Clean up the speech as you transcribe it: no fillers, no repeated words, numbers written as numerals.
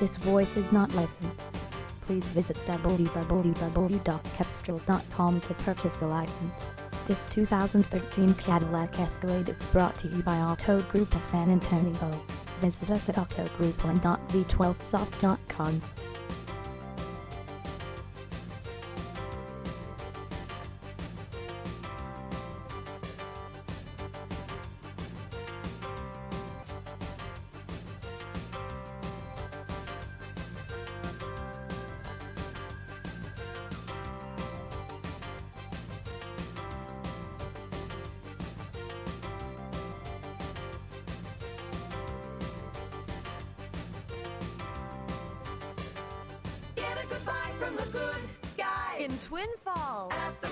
This voice is not licensed. Please visit www.cepstral.com to purchase a license. This 2013 Cadillac Escalade is brought to you by Auto Group of San Antonio. Visit us at autogroup1.v12soft.com. Get a goodbye from the good guy in Twin Falls. at the